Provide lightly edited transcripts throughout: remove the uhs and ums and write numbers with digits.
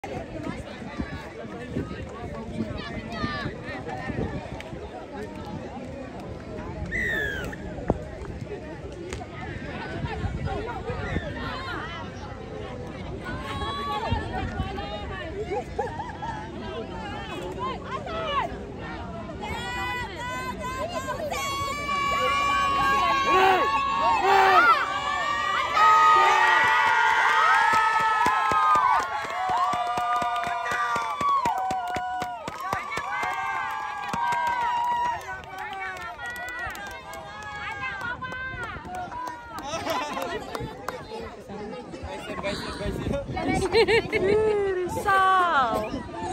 Risau.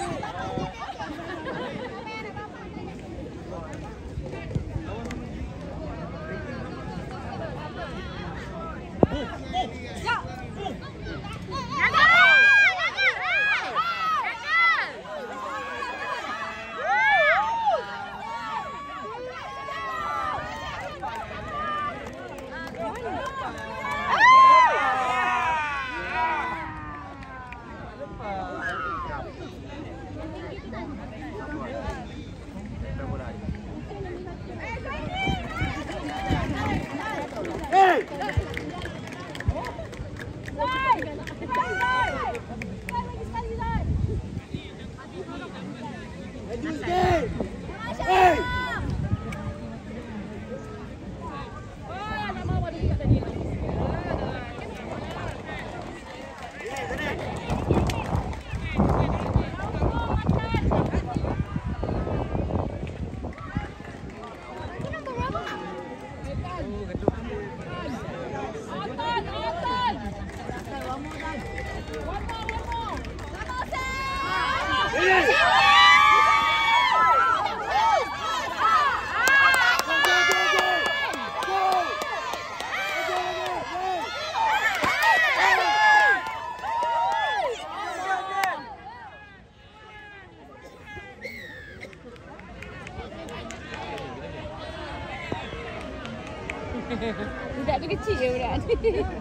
Budak tu kecil je budak ni.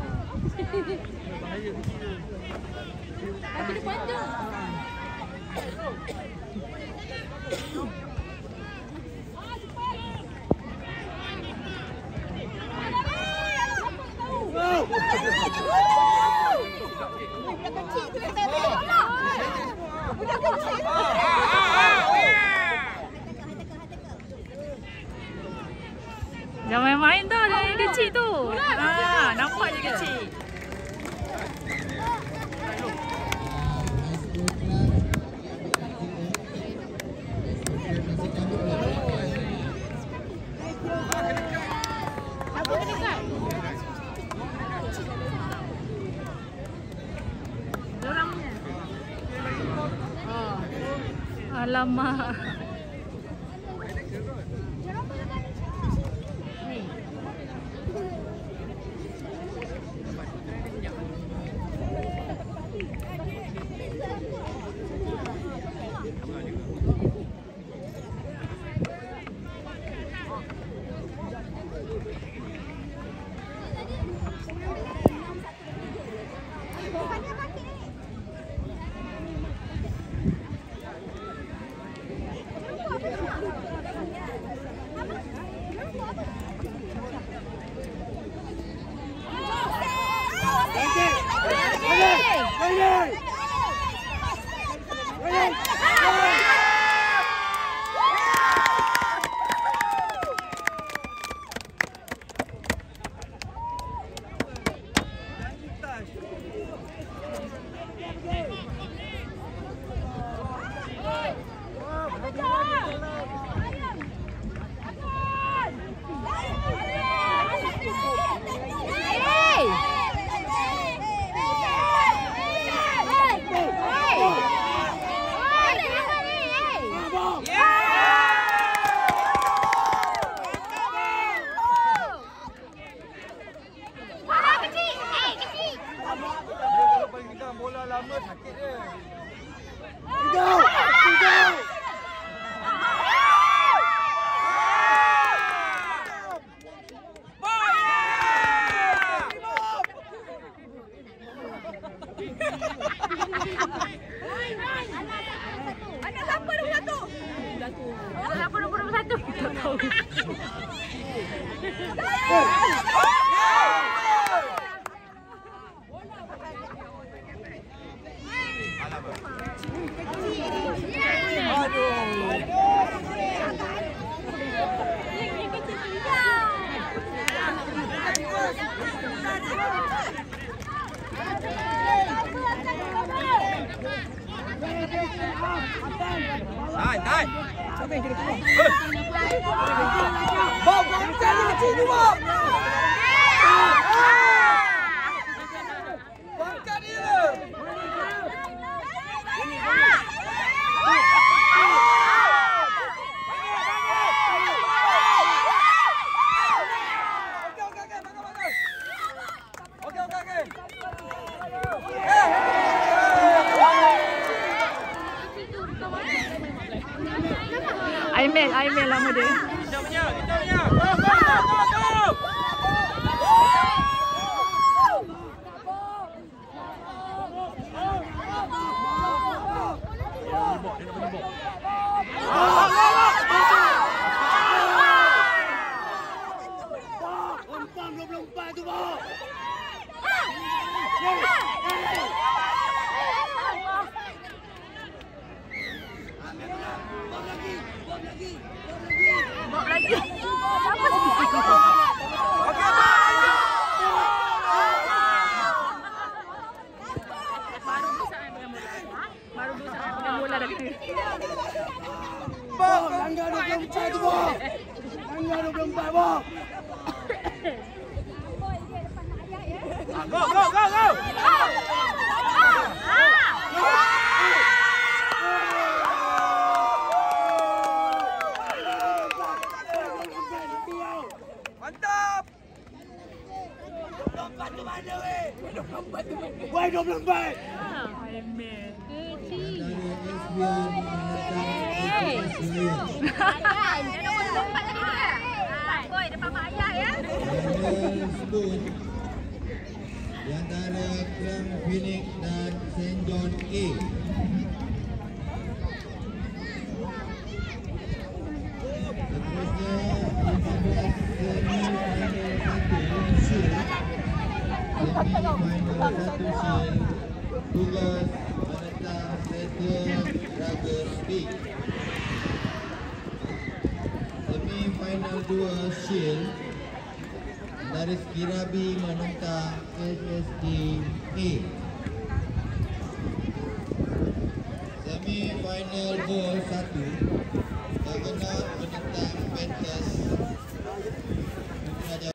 Aku dia panjang. Budak kecil. Jangan main-main tau dengan yang kecil tu. Nampak je kecil. Apa dekat? Orangnya. Alamak. Kenapa nombor 1? Tak tahu. Naik. Bom, cari kecil tu, Bom. Bangkat dia. Okey. Aiman lama dia. Kita punya. Go. Bawa lagi. Baru 2 saat pegang bola dah kena. Bom, langgar 24 tu, Bom. Langgar 24, Bom. Go. Mantap. 24 tu mana weh? 24 tu mana? Woi 24. Aiman. Dia nombor 24 lagi tu ya. Boy depan mak ayah ya. Di antara Cram Phoenix dan St. John A. Seterusnya 15 semi-final 1 Shield. Semi-final 1 Shield. Tugas menentang Stadium Dragons B. Semi-final 2 Shield. Dari Kirabi menentang SSD A. Semi-final 1